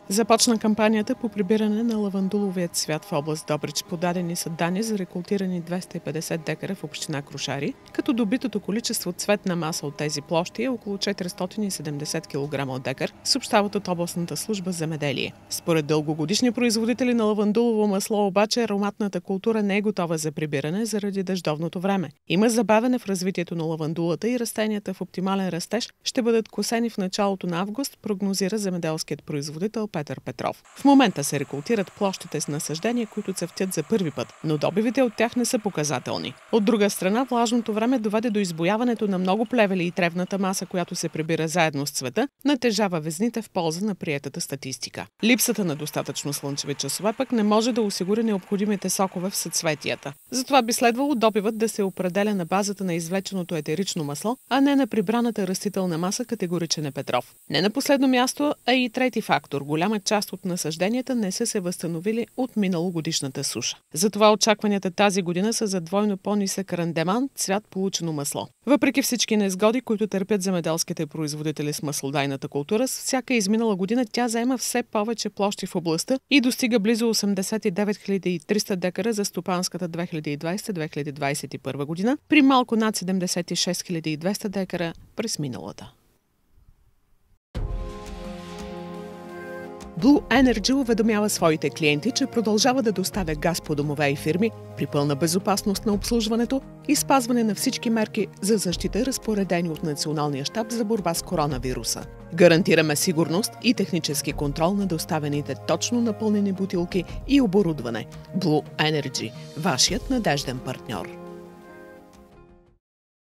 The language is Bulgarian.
Започна кампанията по прибиране на лавандуловия цвят в област Добрич. Подадени са данни за рекултирани 250 декара в община Крушари, като добитото количество цветна маса от тези площи е около 470 кг от декар, съобщават от областната служба земеделие. Според дългогодишни производители на лавандулово масло обаче ароматната култура не е готова за прибиране заради дъждовното време. Има забавяне в развитието на лавандулата и растенията в оптимален растеж ще бъдат косени в началото на август, прогнозира земеделският производител Петър Петров. В момента се рекултират площите с насаждения, които цъфтят за първи път, но добивите от тях не са показателни. От друга страна, влажното време доведе до избояването на много плевели и тревната маса, която се прибира заедно с цвета, натежава везните в полза на приетата статистика. Липсата на достатъчно слънчеви часове пък не може да осигури необходимите сокове в съцветията. Затова би следвало добивът да се определя на базата на извлеченото етерично масло, а не на прибраната растителна маса, категоричен е Петров. Не на последно място, а и трети фактор. Голяма част от насажденията не са се възстановили от миналогодишната суша. Затова очакванията тази година са за двойно по-нисък рандеман цвят получено масло. Въпреки всички незгоди, които търпят земеделските производители с маслодайната култура, с всяка изминала година тя заема все повече площи в областта и достига близо 89 300 декара за стопанската 2020-2021 година, при малко над 76 200 декара през миналата. Blue Energy уведомява своите клиенти, че продължава да доставя газ по домове и фирми при пълна безопасност на обслужването и спазване на всички мерки за защита, разпоредени от Националния щаб за борба с коронавируса. Гарантираме сигурност и технически контрол на доставените точно напълнени бутилки и оборудване. Blue Energy – вашият надежден партньор.